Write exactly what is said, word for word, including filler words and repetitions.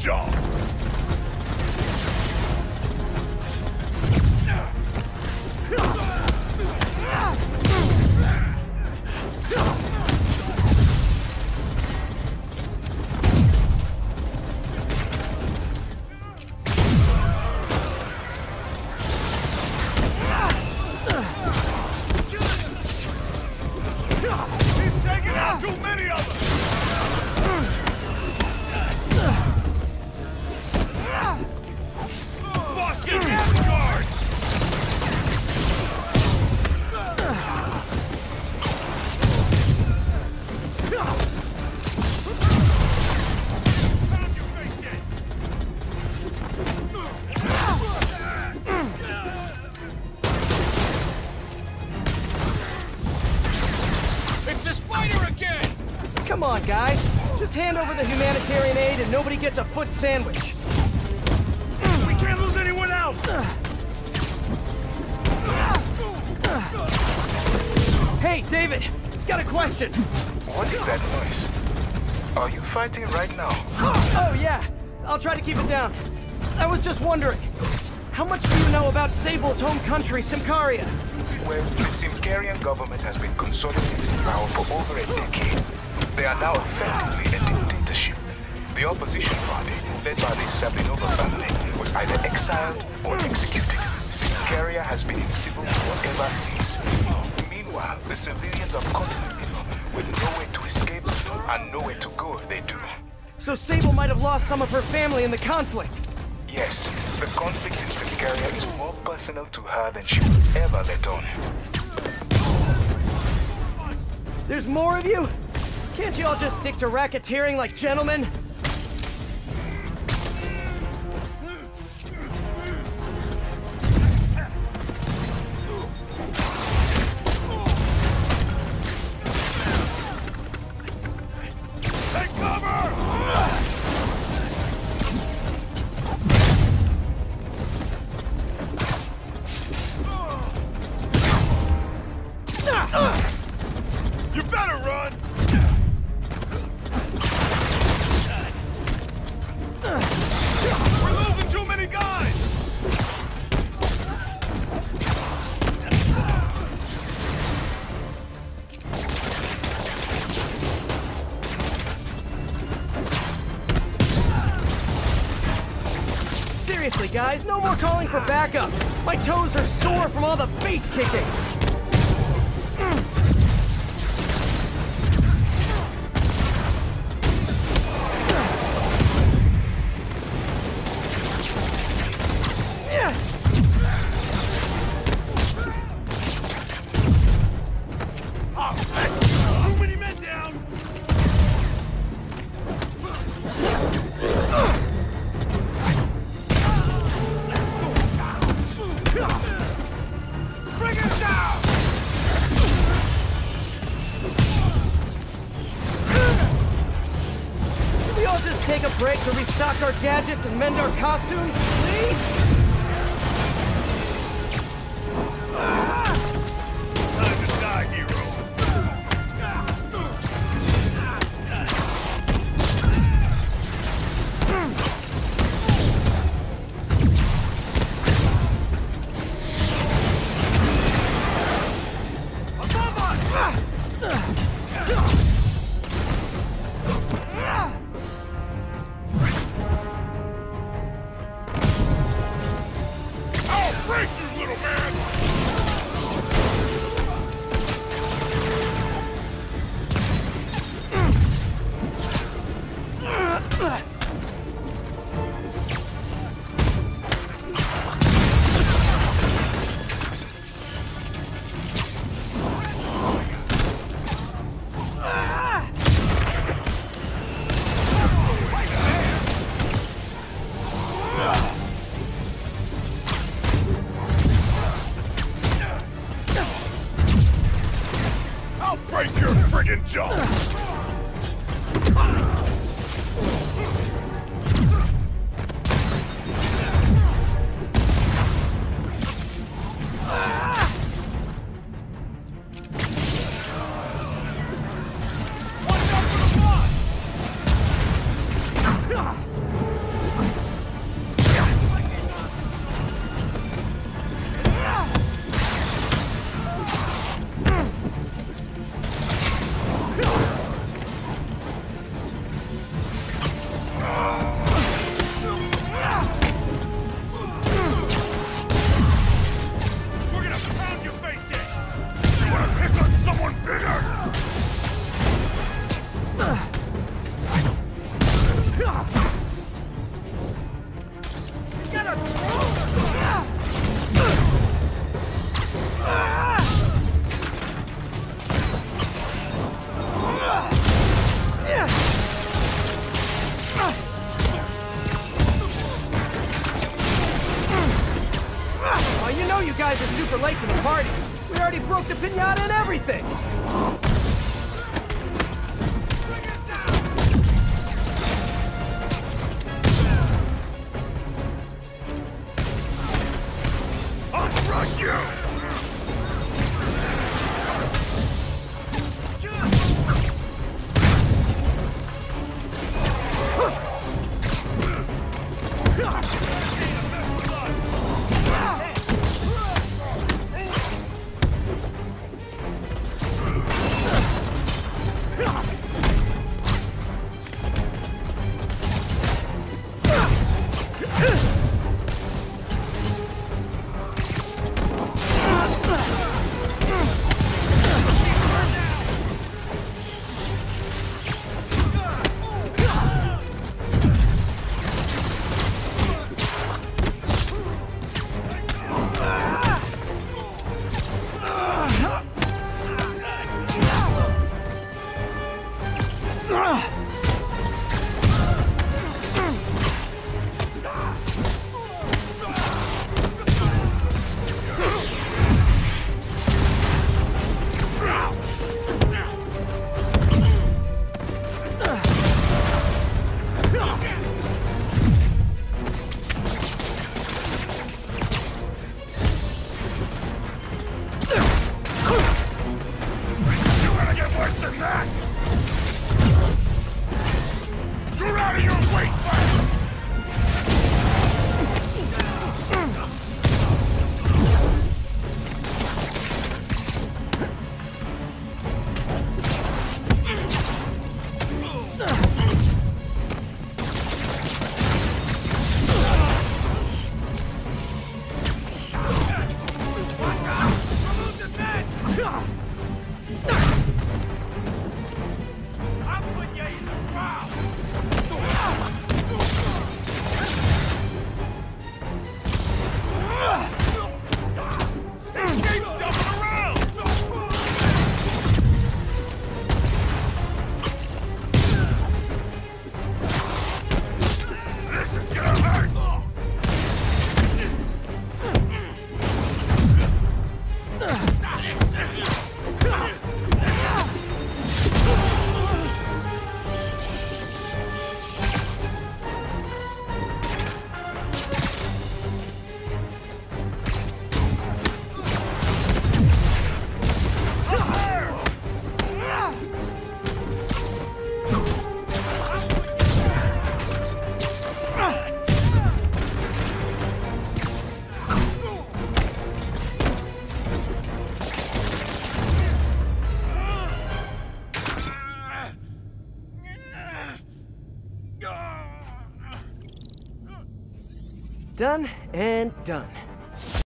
job! He's taking out too many of us! Boss, get the guards! It's the spider again! Come on, guys. Just hand over the humanitarian aid and nobody gets a foot sandwich. We can't lose anyone else! Hey, David! Got a question! What is that noise? Are you fighting right now? Oh, yeah. I'll try to keep it down. I was just wondering, how much do you know about Sable's home country, Symkaria? Well, the Symkarian government has been consolidating power for over a decade. They are now effectively a dictatorship. The opposition party, led by the Sabinova family, was either exiled or executed. Symkaria has been in civil war ever since. Meanwhile, the civilians are caught in the middle, with nowhere to escape and nowhere to go if they do. So Sable might have lost some of her family in the conflict. Yes, the conflict in Symkaria is more personal to her than she will ever let on. There's more of you? Can't you all just stick to racketeering like gentlemen? Take cover! You better run! We're losing too many guys! Seriously, guys, no more calling for backup. My toes are sore from all the face kicking. Too many men down! Bring it down! Can we all just take a break to restock our gadgets and mend our costumes, please? Time to die, hero! I'll break you, little man! I'll break your friggin' jaw! Watch out for the boss! you guys are super late to the party. We already broke the piñata and everything. I'll crush you! You're out of your weight, man! Done and done.